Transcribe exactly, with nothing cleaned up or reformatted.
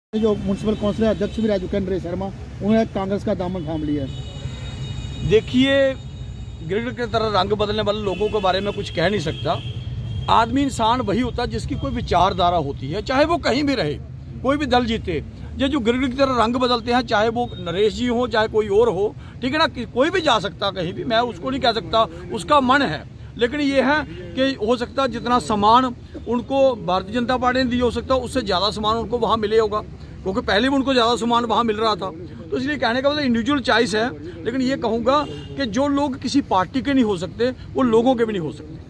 जो municipal council अध्यक्ष भी रह चुके हैं नरेश शर्मा, उन्होंने कांग्रेस का दामन थाम लिया है। देखिए, गिरगिट की तरह रंग बदलने वाले लोगों के बारे में कुछ कह नहीं सकता। आदमी इंसान वही होता है जिसकी कोई विचारधारा होती है, चाहे वो कहीं भी रहे, कोई भी दल जीते। ये जो गिरगिट की तरह रंग बदलते हैं, चाहे वो नरेश जी हो चाहे कोई और हो, ठीक है ना, कोई भी जा सकता कहीं भी, मैं उसको नहीं कह सकता, उसका मन है। लेकिन ये है कि हो सकता है जितना सामान उनको भारतीय जनता पार्टी ने दिया, हो सकता है उससे ज़्यादा सामान उनको वहाँ मिले होगा, क्योंकि पहले भी उनको ज़्यादा सामान वहाँ मिल रहा था। तो इसलिए कहने का मतलब इंडिविजुअल चॉइस है। लेकिन ये कहूँगा कि जो लोग किसी पार्टी के नहीं हो सकते, वो लोगों के भी नहीं हो सकते।